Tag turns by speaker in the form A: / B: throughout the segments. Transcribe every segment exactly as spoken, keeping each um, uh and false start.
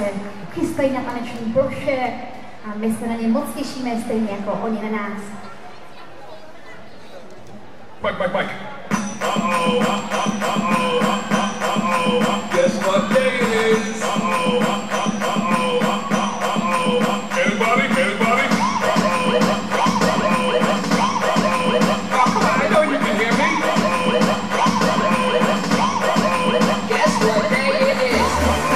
A: se chystají na taneční ploše a my se na ně moc těšíme, stejně jako oni na nás.
B: Mike, Mike, Mike. Uh-oh, uh-oh, uh-oh, uh-oh, uh-oh. Guess what day it is? Uh-oh, uh-oh, uh-oh, uh-oh, uh-oh. Everybody, everybody. Uh-oh, uh-oh, uh-oh. Oh, come on, I know you can hear me.
C: Guess what day it is?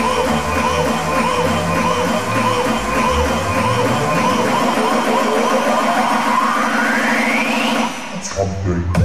C: It's hump day.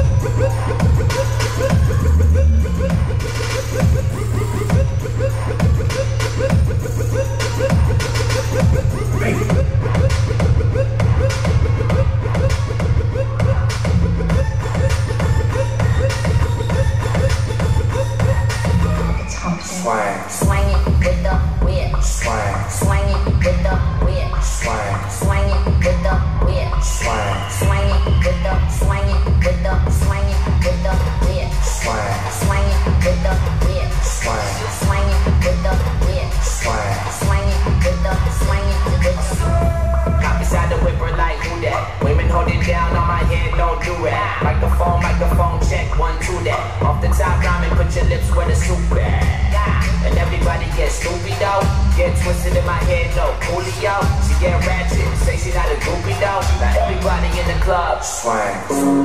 D: Swang.
C: Swang it with the whip.
D: Swang.
C: Swang it with the whip.
D: Swang.
C: Swang it with the whip.
D: Swang.
C: Swang it with the swang it with the swang it with the whip.
D: Swang.
C: Swang it with the whip.
D: Swang.
C: Swang it with the whip.
D: Swang.
C: Swang it with the swang it with the.
E: Hop beside the whipper like who that? Women hold it down on my head, don't do that. Microphone, microphone, check one, two that. Off the top, rhyming, put your lips where the soup at. And everybody gets stupid though. Get twisted in my head, no coolio. She get ratchet, say she not a groupie though. Now everybody in the club
D: Swang.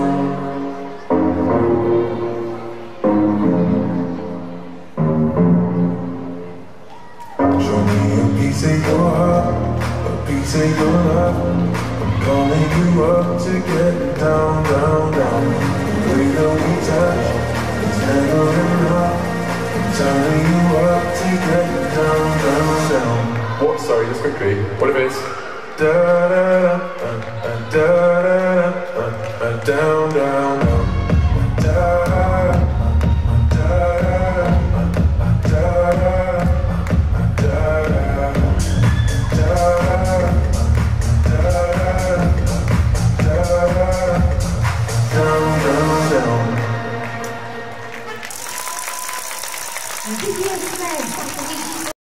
F: Show me a piece of your heart, a piece of your love. I'm calling you up to get down, down, down. The way that we touch is never enough. I'm turning you up to get down, down, down.
B: What? Sorry, just quickly. What if it's
F: Da da da, uh, uh, da da da, uh, uh, down, down.